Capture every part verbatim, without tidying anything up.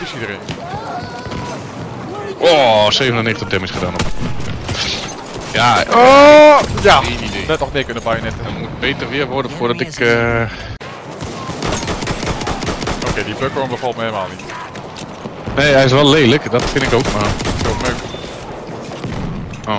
is iedereen. Oh, zevenennegentig damage gedaan. Ja, oh, ja. Geen idee. Net nog neer kunnen bajonetten. Het moet beter weer worden voordat ik... Uh... Oké, okay, die buckhorn bevalt me helemaal niet. Nee, hij is wel lelijk, dat vind ik ook, maar... Zo meuk. Oh.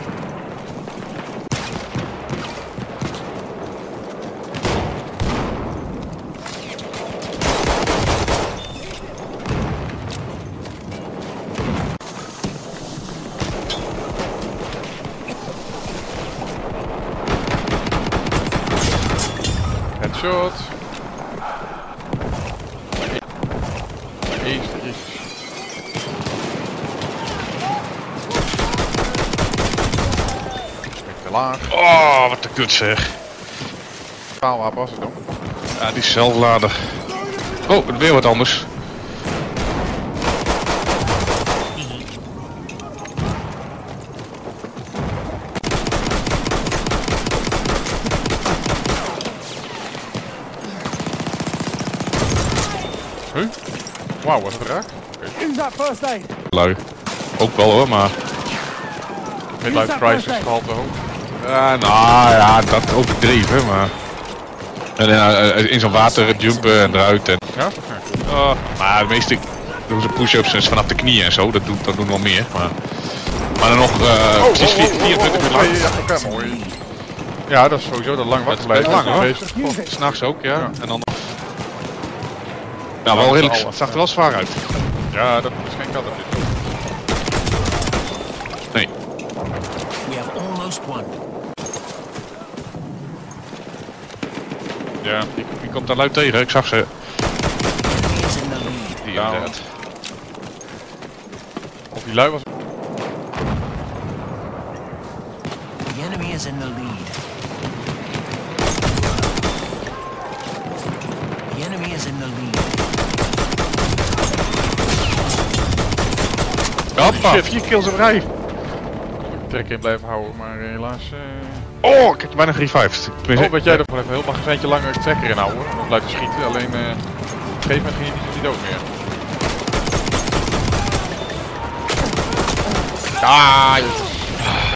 Headshot. Jezus, jezus. Te laag. Oh, wat de kut zeg. Paalwapen was het dan. Ja, die zelflader. Oh, weer wat anders. Huh? Wauw, was het raak? Okay. Lui. Ook wel hoor, maar... Midlife crisis gehalte hoog. Ja, nou ja, dat overdreven, maar... En, uh, in zo'n water jumpen en eruit en... Ja? Uh, maar de meeste doen ze push-ups dus vanaf de knieën en zo, dat doen, dat doen wel meer, maar... Maar dan nog uh, oh, precies oh, oh, vierentwintig uur oh, oh, lang. ja, oké, okay, mooi. Ja, dat is sowieso dat lang wakker blijven. Lang hoor. Bezig. S'nachts ook, ja. Ja. En dan... Nou, wel redelijk, het zag er wel zwaar uit. Ja, dat is geen kat op dit. Nee. We have almost won. Ja, wie, wie komt daar luid tegen? Ik zag ze. Enemy is in the lead. Die Ja. inderdaad. Of die lui was... The enemy is in the lead. The enemy is in the lead. Hoppa, Shit. vier kills op rij. Trek in blijven houden, maar helaas... Uh... Oh, ik heb bijna gerevived. Oh, weet jij er gewoon even heel magazijntje langer trekker in houden om blijven schieten, alleen uh, op een gegeven moment ging je niet, niet dood meer. Ah,